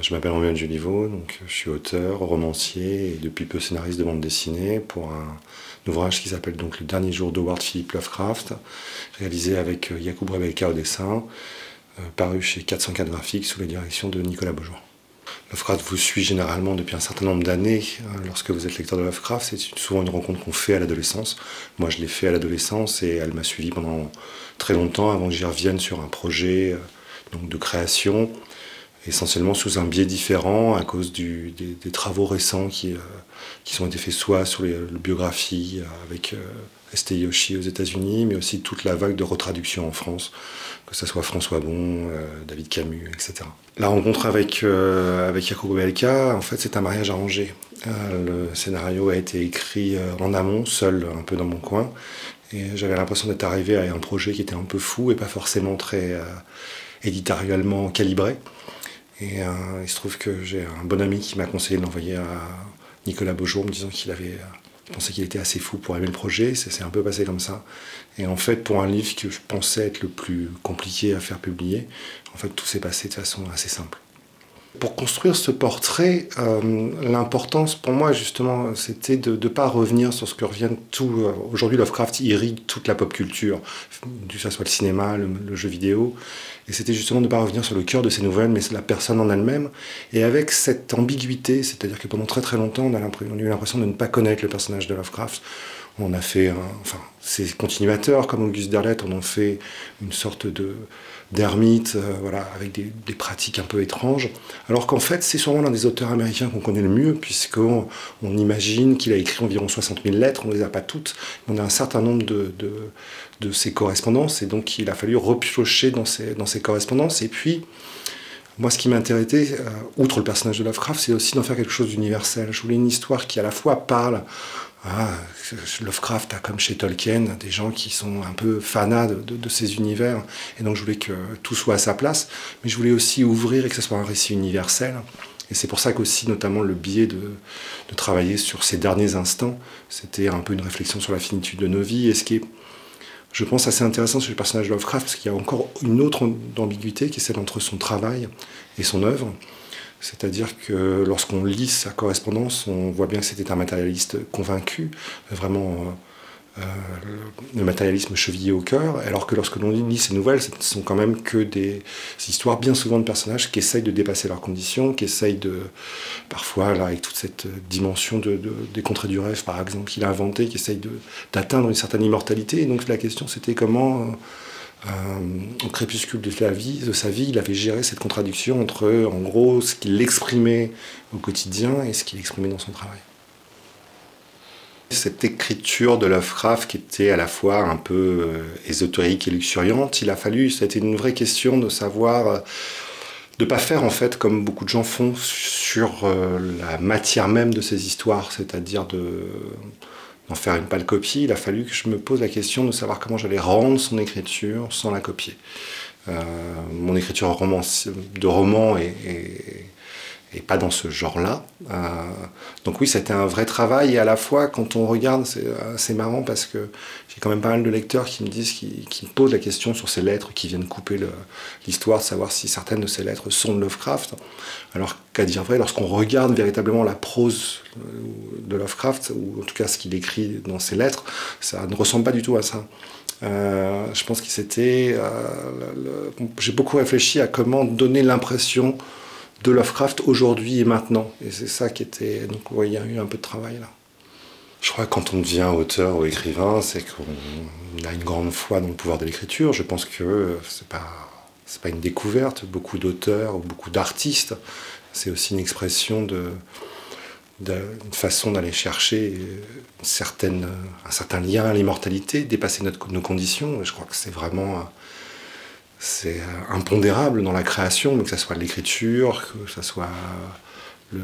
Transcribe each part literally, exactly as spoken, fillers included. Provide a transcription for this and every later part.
Je m'appelle Romuald Juliveau, donc je suis auteur, romancier et depuis peu scénariste de bande dessinée pour un, un ouvrage qui s'appelle donc Le dernier jour d'Howard Philip Lovecraft, réalisé avec Jakub Rebelka au dessin, euh, paru chez quatre cent quatre Graphiques sous la direction de Nicolas Beaujour. Lovecraft vous suit généralement depuis un certain nombre d'années. Lorsque vous êtes lecteur de Lovecraft, c'est souvent une rencontre qu'on fait à l'adolescence. Moi, je l'ai fait à l'adolescence et elle m'a suivi pendant très longtemps avant que j'y revienne sur un projet donc, de création, essentiellement sous un biais différent à cause du, des, des travaux récents qui, euh, qui ont été faits soit sur les, les biographies avec euh, S T Yoshi aux États-Unis, mais aussi toute la vague de retraduction en France, que ce soit François Bon, euh, David Camus, et cetera. La rencontre avec, euh, avec Jakub Rebelka, en fait, c'est un mariage arrangé. Euh, le scénario a été écrit euh, en amont, seul, un peu dans mon coin, et j'avais l'impression d'être arrivé à un projet qui était un peu fou et pas forcément très euh, éditorialement calibré. Et euh, il se trouve que j'ai un bon ami qui m'a conseillé de l'envoyer à Nicolas Beaujour, me disant qu'il avait euh, pensé qu'il était assez fou pour aimer le projet. C'est un peu passé comme ça. Et en fait, pour un livre que je pensais être le plus compliqué à faire publier, en fait, tout s'est passé de façon assez simple. Pour construire ce portrait, euh, l'importance pour moi, justement, c'était de ne pas revenir sur ce que reviennent tout. Euh, Aujourd'hui, Lovecraft irrigue toute la pop culture, que ce soit le cinéma, le, le jeu vidéo. Et c'était justement de ne pas revenir sur le cœur de ces nouvelles, mais la personne en elle-même. Et avec cette ambiguïté, c'est-à-dire que pendant très très longtemps, on a, on a eu l'impression de ne pas connaître le personnage de Lovecraft. On a fait, un, enfin, ces continuateurs comme Auguste Derleth, on en fait une sorte de d'ermite, euh, voilà, avec des, des pratiques un peu étranges. Alors qu'en fait, c'est sûrement l'un des auteurs américains qu'on connaît le mieux, puisqu'on on imagine qu'il a écrit environ soixante mille lettres, on ne les a pas toutes, mais on a un certain nombre de, de, de ses correspondances, et donc il a fallu repiocher dans ses, dans ses correspondances. Et puis, moi, ce qui m'intéressait, euh, outre le personnage de Lovecraft, c'est aussi d'en faire quelque chose d'universel. Je voulais une histoire qui, à la fois, parle. Ah, Lovecraft a, comme chez Tolkien, des gens qui sont un peu fanats de, de, de ces univers. Et donc, je voulais que tout soit à sa place. Mais je voulais aussi ouvrir et que ce soit un récit universel. Et c'est pour ça qu'aussi, notamment, le biais de, de travailler sur ces derniers instants, c'était un peu une réflexion sur la finitude de nos vies. Et ce qui est, je pense, assez intéressant sur le personnage de Lovecraft, parce qu'il y a encore une autre ambiguïté qui est celle entre son travail et son œuvre. C'est-à-dire que lorsqu'on lit sa correspondance, on voit bien que c'était un matérialiste convaincu, vraiment euh, le, le matérialisme chevillé au cœur, alors que lorsque l'on lit ses nouvelles, ce ne sont quand même que des histoires bien souvent de personnages qui essayent de dépasser leurs conditions, qui essayent de, parfois, là, avec toute cette dimension de, de, des contrées du rêve, par exemple, qu'il a inventé, qui essayent d'atteindre une certaine immortalité. Et donc la question, c'était comment... Euh, Euh, au crépuscule de, la vie, de sa vie, il avait géré cette contradiction entre, en gros, ce qu'il exprimait au quotidien et ce qu'il exprimait dans son travail. Cette écriture de Lovecraft qui était à la fois un peu euh, ésotérique et luxuriante, il a fallu, ça a été une vraie question de savoir, euh, de ne pas faire en fait comme beaucoup de gens font sur euh, la matière même de ces histoires, c'est-à-dire de... d'en faire une pâle copie. Il a fallu que je me pose la question de savoir comment j'allais rendre son écriture sans la copier. Euh, mon écriture romance, de roman est, est, est pas dans ce genre-là. Euh, donc oui, c'était un vrai travail, et à la fois, quand on regarde, c'est assez marrant parce que j'ai quand même pas mal de lecteurs qui me disent, qui, qui me posent la question sur ces lettres qui viennent couper l'histoire, de savoir si certaines de ces lettres sont de Lovecraft. Alors qu'à dire vrai, lorsqu'on regarde véritablement la prose de Lovecraft, ou en tout cas ce qu'il écrit dans ses lettres, ça ne ressemble pas du tout à ça. Euh, je pense que c'était... Euh, j'ai beaucoup réfléchi à comment donner l'impression de Lovecraft aujourd'hui et maintenant. Et c'est ça qui était... Donc ouais, il y a eu un peu de travail là. Je crois que quand on devient auteur ou écrivain, c'est qu'on a une grande foi dans le pouvoir de l'écriture. Je pense que c'est pas, c'est pas une découverte. Beaucoup d'auteurs ou beaucoup d'artistes, c'est aussi une expression de... une façon d'aller chercher une certaine, un certain lien à l'immortalité, dépasser notre, nos conditions. Et je crois que c'est vraiment c'est impondérable dans la création, mais que ce soit l'écriture, que ce soit le,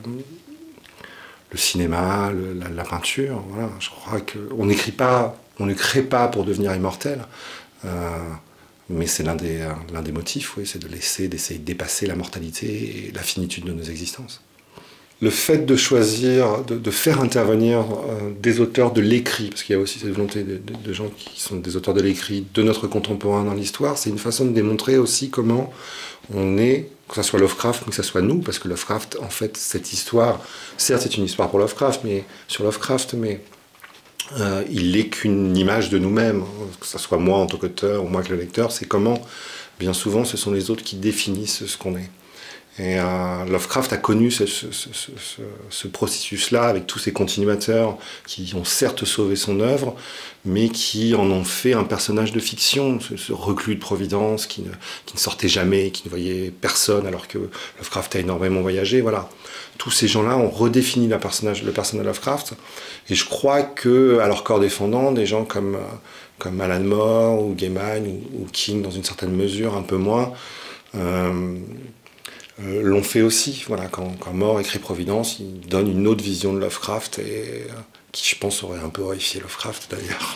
le cinéma, le, la, la peinture. Voilà. Je crois qu'on n'écrit pas, on ne crée pas pour devenir immortel, euh, mais c'est l'un des, l'un des motifs, oui, c'est de laisser, d'essayer de dépasser la mortalité et la finitude de nos existences. Le fait de choisir, de, de faire intervenir euh, des auteurs de l'écrit, parce qu'il y a aussi cette volonté de, de, de gens qui sont des auteurs de l'écrit, de notre contemporain dans l'histoire, c'est une façon de démontrer aussi comment on est que ce soit Lovecraft, mais que ce soit nous, parce que Lovecraft, en fait, cette histoire, certes c'est une histoire pour Lovecraft, mais sur Lovecraft, mais euh, il n'est qu'une image de nous-mêmes, que ce soit moi en tant qu'auteur ou moi que le lecteur, c'est comment, bien souvent, ce sont les autres qui définissent ce qu'on est. Et euh, Lovecraft a connu ce, ce, ce, ce, ce processus-là avec tous ses continuateurs qui ont certes sauvé son œuvre, mais qui en ont fait un personnage de fiction, ce, ce reclus de Providence qui ne, qui ne sortait jamais, qui ne voyait personne, alors que Lovecraft a énormément voyagé. Voilà. Tous ces gens-là ont redéfini la personnage, le personnage de Lovecraft, et je crois que, à leur corps défendant, des gens comme, comme Alan Moore ou Gaiman ou, ou King, dans une certaine mesure, un peu moins, euh, Euh, l'ont fait aussi. Voilà, quand, quand Moore écrit Providence, il donne une autre vision de Lovecraft, et euh, qui, je pense, aurait un peu horrifié Lovecraft, d'ailleurs.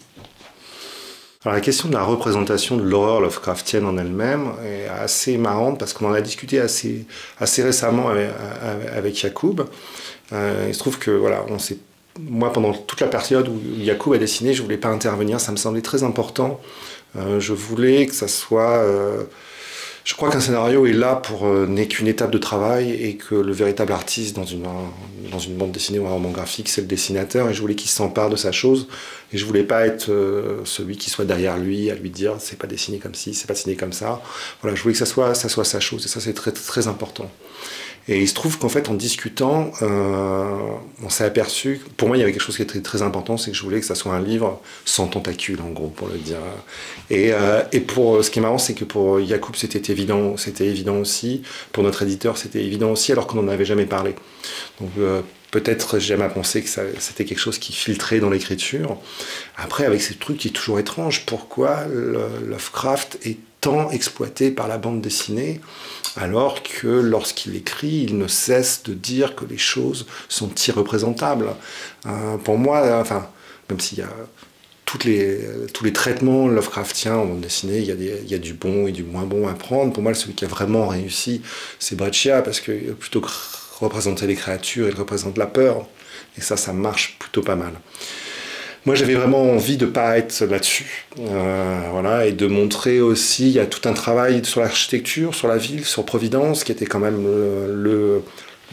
Alors, la question de la représentation de l'horreur Lovecraftienne en elle-même est assez marrante, parce qu'on en a discuté assez, assez récemment avec, avec Yacoub. Euh, il se trouve que, voilà, on s'est... Moi, pendant toute la période où Yacoub a dessiné, je ne voulais pas intervenir, ça me semblait très important. Euh, je voulais que ça soit... Euh, Je crois qu'un scénario est là pour euh, n'est qu'une étape de travail, et que le véritable artiste dans une, dans une bande dessinée ou un roman graphique, c'est le dessinateur, et je voulais qu'il s'empare de sa chose, et je voulais pas être euh, celui qui soit derrière lui à lui dire c'est pas dessiné comme ci, c'est pas dessiné comme ça. Voilà, je voulais que ça soit, ça soit sa chose, et ça c'est très, très important. Et il se trouve qu'en fait, en discutant, euh, on s'est aperçu, pour moi il y avait quelque chose qui était très, très important, c'est que je voulais que ça soit un livre sans tentacules, en gros, pour le dire. Et, euh, et pour, ce qui est marrant, c'est que pour Yacoub, c'était évident, c'était évident aussi, pour notre éditeur, c'était évident aussi, alors qu'on n'en avait jamais parlé. Donc euh, peut-être j'aime à penser que c'était quelque chose qui filtrait dans l'écriture. Après, avec ces trucs qui est toujours étrange, pourquoi le, Lovecraft est tant exploité par la bande dessinée, alors que lorsqu'il écrit, il ne cesse de dire que les choses sont irreprésentables. Euh, pour moi, enfin, même s'il y a toutes les, tous les traitements Lovecraftiens en bande dessinée, il y, a des, il y a du bon et du moins bon à prendre. Pour moi, celui qui a vraiment réussi, c'est Breccia, parce que plutôt que représenter les créatures, il représente la peur. Et ça, ça marche plutôt pas mal. Moi, j'avais vraiment envie de ne pas être là-dessus, euh, voilà, et de montrer aussi, il y a tout un travail sur l'architecture, sur la ville, sur Providence, qui était quand même le, le,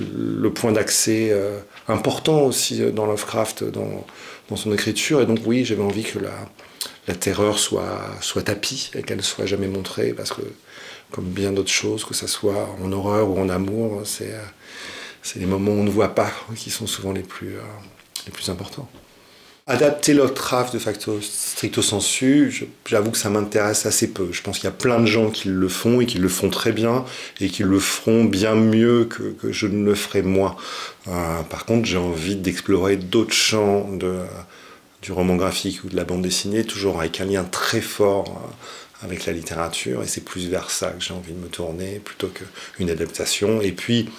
le point d'accès euh, important aussi dans Lovecraft, dans, dans son écriture. Et donc oui, j'avais envie que la, la terreur soit, soit tapie, et qu'elle ne soit jamais montrée, parce que, comme bien d'autres choses, que ce soit en horreur ou en amour, c'est c'est les moments où on ne voit pas qui sont souvent les plus, euh, les plus importants. Adapter Lovecraft de facto stricto sensu, j'avoue que ça m'intéresse assez peu. Je pense qu'il y a plein de gens qui le font, et qui le font très bien, et qui le feront bien mieux que, que je ne le ferai moi. Euh, par contre, j'ai envie d'explorer d'autres champs de, du roman graphique ou de la bande dessinée, toujours avec un lien très fort euh, avec la littérature, et c'est plus vers ça que j'ai envie de me tourner, plutôt qu'une adaptation. Et puis,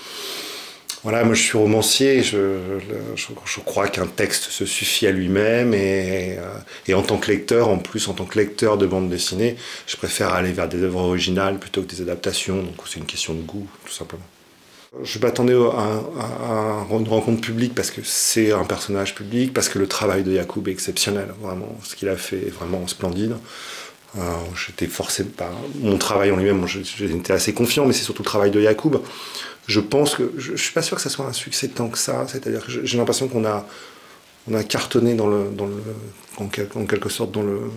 voilà, moi je suis romancier, je, je, je crois qu'un texte se suffit à lui-même, et, et en tant que lecteur, en plus en tant que lecteur de bande dessinée, je préfère aller vers des œuvres originales plutôt que des adaptations, donc c'est une question de goût, tout simplement. Je m'attendais à, à une rencontre publique parce que c'est un personnage public, parce que le travail de Yacoub est exceptionnel, vraiment, ce qu'il a fait est vraiment splendide. Euh, j'étais forcément pas mon travail en lui-même, j'étais assez confiant, mais c'est surtout le travail de Yacoub. Je pense que je, je suis pas sûr que ça soit un succès tant que ça, c'est-à-dire que j'ai l'impression qu'on a on a cartonné dans le dans le en, quel, en quelque sorte dans le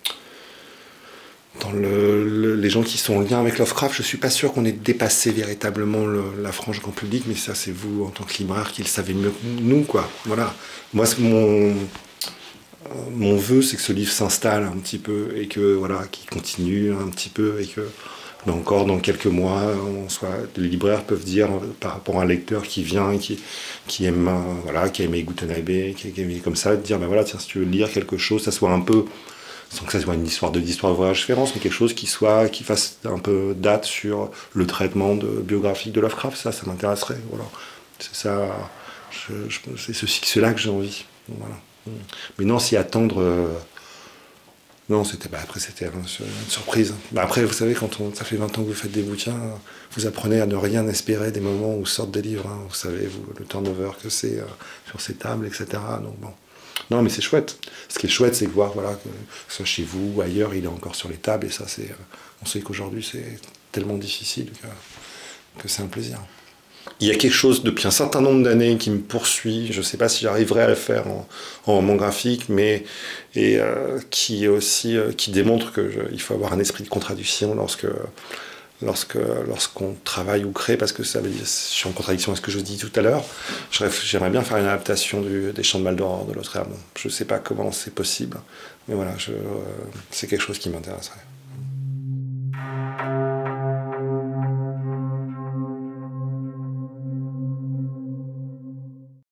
dans le, le les gens qui sont en lien avec Lovecraft. Je suis pas sûr qu'on ait dépassé véritablement le, la frange grand public, mais ça c'est vous en tant que libraire qui le savez mieux que nous, quoi. Voilà. Moi c'est mon Mon vœu, c'est que ce livre s'installe un petit peu, et que voilà, qu'il continue un petit peu, et que ben encore dans quelques mois, on soit, les libraires peuvent dire par rapport à un lecteur qui vient, qui qui aime voilà, qui a aimé Gutenberg, qui a aimé comme ça, de dire ben voilà, tiens, si tu veux lire quelque chose, ça soit un peu, sans que ça soit une histoire de d'histoire de voyage référence, mais quelque chose qui soit, qui fasse un peu date sur le traitement de, biographique de Lovecraft. Ça, ça m'intéresserait. Voilà, c'est ça, je, je, c'est ce cycle-là que j'ai envie. Voilà. Mais non, s'y attendre, euh, non, c'était, bah, après c'était une surprise. Bah, après, vous savez, quand on, ça fait vingt ans que vous faites des bouquins, vous apprenez à ne rien espérer des moments où sortent des livres. Hein. Vous savez, vous, le turnover que c'est euh, sur ces tables, et cetera. Donc bon, non, mais c'est chouette. Ce qui est chouette, c'est de voir, voilà, que, que ce soit chez vous ou ailleurs, il est encore sur les tables, et ça, c'est, euh, on sait qu'aujourd'hui, c'est tellement difficile que que c'est un plaisir. Il y a quelque chose depuis un certain nombre d'années qui me poursuit. Je ne sais pas si j'arriverai à le faire en, en roman graphique, mais et euh, qui est aussi euh, qui démontre qu'il faut avoir un esprit de contradiction lorsque lorsque lorsqu'on travaille ou crée, parce que ça veut dire, je suis en contradiction avec ce que je dis tout à l'heure. J'aimerais bien faire une adaptation du, des Chants de Maldoror de Lautréamont. Je ne sais pas comment c'est possible, mais voilà, euh, c'est quelque chose qui m'intéresserait.